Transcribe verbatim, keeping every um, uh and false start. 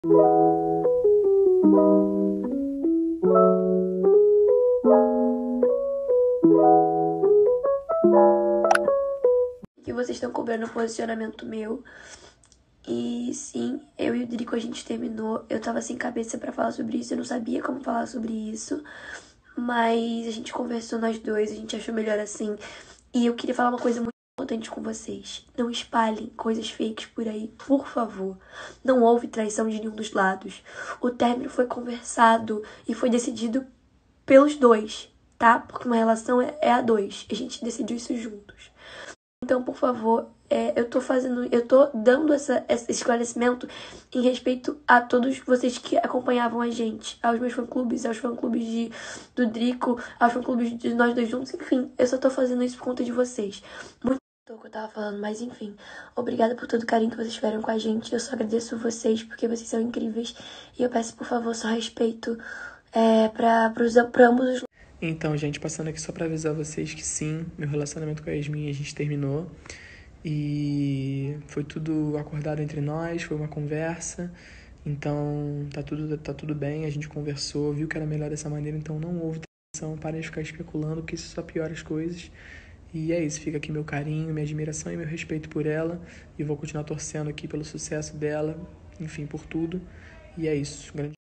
Que vocês estão cobrando o posicionamento meu. E sim, eu e o Drico a gente terminou. Eu tava sem cabeça pra falar sobre isso, eu não sabia como falar sobre isso. Mas a gente conversou nós dois, a gente achou melhor assim. E eu queria falar uma coisa muito importante com vocês. Não espalhem coisas fakes por aí, por favor. Não houve traição de nenhum dos lados. O término foi conversado e foi decidido pelos dois, tá? Porque uma relação é, é a dois. A gente decidiu isso juntos. Então, por favor, é, eu tô fazendo, eu tô dando essa, esse esclarecimento em respeito a todos vocês que acompanhavam a gente, aos meus fã-clubes, aos fã-clubes de, do Drico, aos fã-clubes de nós dois juntos, enfim, eu só tô fazendo isso por conta de vocês. Muito o que eu tava falando, mas enfim, obrigada por todo o carinho que vocês tiveram com a gente, eu só agradeço vocês porque vocês são incríveis e eu peço, por favor, só respeito é, pra, pros, pra ambos os. Então, gente, passando aqui só pra avisar vocês que sim, meu relacionamento com a Yasmin a gente terminou. E foi tudo acordado entre nós, foi uma conversa. Então, tá tudo, tá tudo bem, a gente conversou, viu que era melhor dessa maneira, então não houve traição. Parem de ficar especulando, porque isso só piora as coisas. E é isso, fica aqui meu carinho, minha admiração e meu respeito por ela. E vou continuar torcendo aqui pelo sucesso dela, enfim, por tudo. E é isso, grande